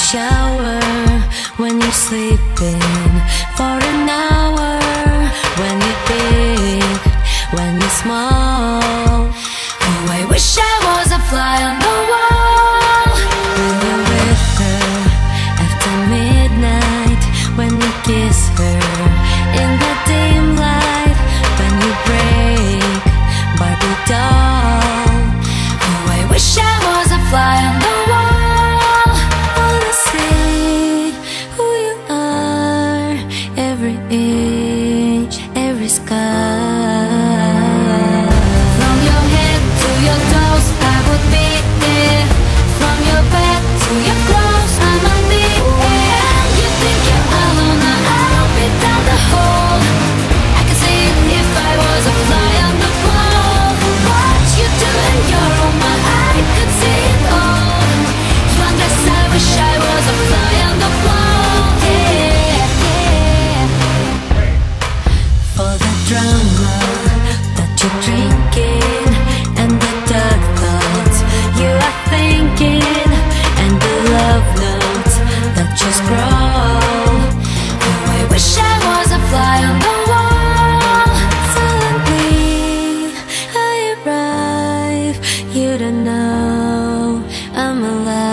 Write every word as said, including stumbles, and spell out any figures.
shower when you're sleeping, for an hour when you're big, when you're small. Oh, I wish I was a fly on the wall. When you're with her after midnight, when you kiss her in the dim light, when you break Barbie doll. Oh, I wish I was a fly on the wall. Wanna see who you are, every inch, every scar. From your head to your toes, I would be there. From your bed to your clothes, I'ma be there. You think you're alone, now I'll be down the hole. I can see it if I was a fly on the wall. What you do in your room, I could see it all. You undress, I wish I was a fly on the wall. Yeah, yeah. For the drama that you're drinking, and the dark thoughts you are thinking, and the love notes that you scroll. Oh, I wish I was a fly on the wall. Suddenly I arrive, you don't know I'm alive.